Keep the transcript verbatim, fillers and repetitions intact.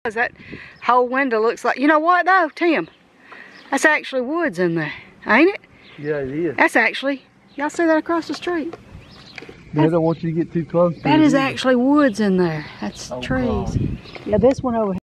That whole window looks like, you know what though, Tim? That's actually woods in there, ain't it? Yeah, it is. That's actually, y'all see that across the street? They don't want you to get too close to That it is either. actually woods in there. That's Oh, trees. God. Yeah, this one over here.